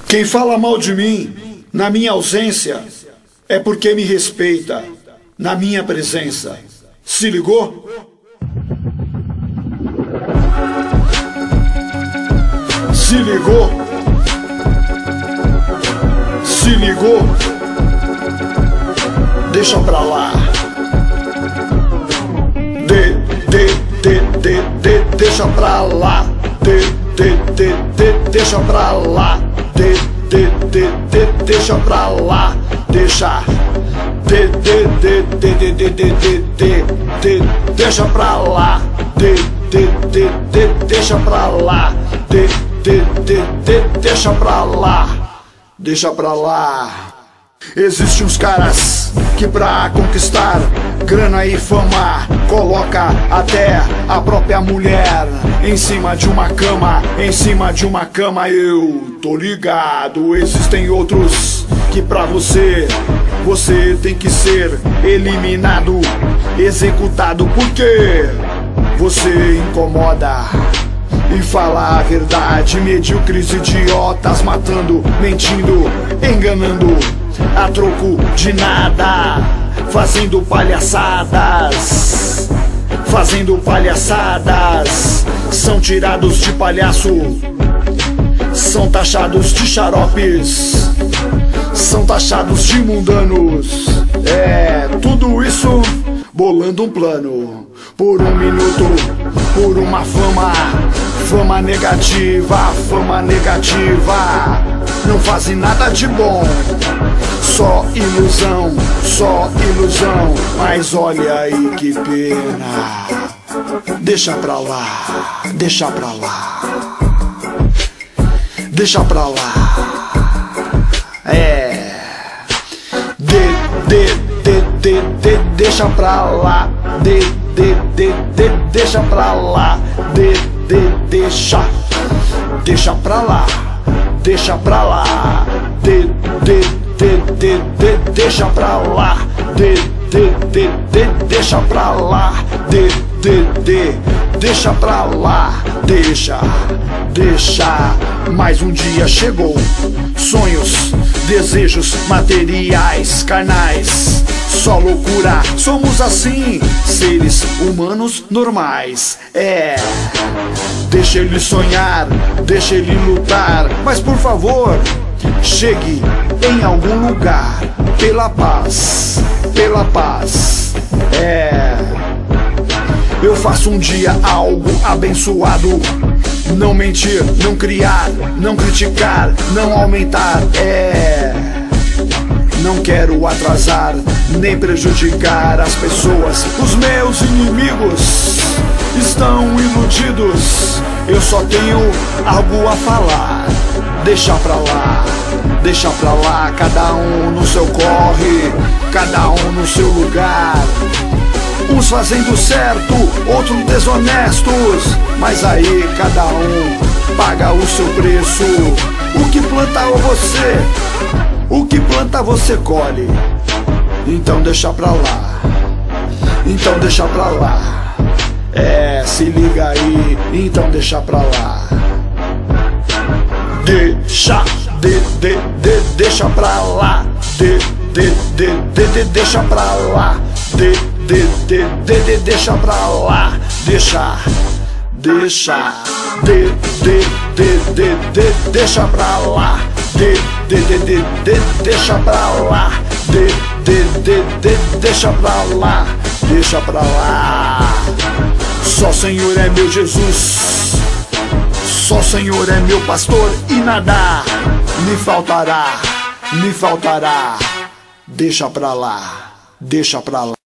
Quem fala mal de mim na minha ausência é porque me respeita na minha presença. Se ligou? Se ligou? Se ligou? Deixa pra lá. Deixa pra lá. Deixa pra lá. Deixa pra lá. Deixa. Deixa pra lá. Deixa pra lá. Deixa pra lá. Deixa pra lá. Existem uns caras que pra conquistar grana e fama coloca até a própria mulher em cima de uma cama, em cima de uma cama. Eu tô ligado, existem outros que pra você tem que ser eliminado, executado, porque você incomoda e fala a verdade. Medíocres idiotas matando, mentindo, enganando a troco de nada, fazendo palhaçadas, fazendo palhaçadas. São tirados de palhaço, são taxados de xaropes, são taxados de mundanos. É, tudo isso bolando um plano por um minuto, por uma fama, fama negativa, fama negativa. Não fazem nada de bom, só ilusão, mas olha aí que pena. Deixa pra lá, deixa pra lá, deixa pra lá. É, deixa pra lá, deixa pra lá, deixa pra lá, deixa pra lá, deixa pra lá, deixa pra lá, deixa pra lá, deixa. Mais um dia chegou, sonhos, desejos materiais, carnais, só loucura. Somos assim, seres humanos normais. É, deixa ele sonhar, deixa ele lutar, mas por favor, chegue em algum lugar pela paz, pela paz. É, eu faço um dia algo abençoado. Não mentir, não criar, não criticar, não aumentar. É, não quero atrasar, nem prejudicar as pessoas. Os meus inimigos estão iludidos. Eu só tenho algo a falar. Deixa pra lá, deixa pra lá. Cada um no seu corre, cada um no seu lugar. Uns fazendo certo, outros desonestos, mas aí cada um paga o seu preço. O que planta você, o que planta você colhe. Então deixa pra lá, então deixa pra lá. É, se liga aí, então deixa pra lá. Deixa, deixa pra lá, deixa pra lá, deixa pra lá, deixa, deixa pra lá, deixa pra lá, deixa pra lá, deixa pra lá. Só Senhor é meu Jesus, só Senhor é meu pastor e nada me faltará, me faltará. Deixa pra lá, deixa pra lá.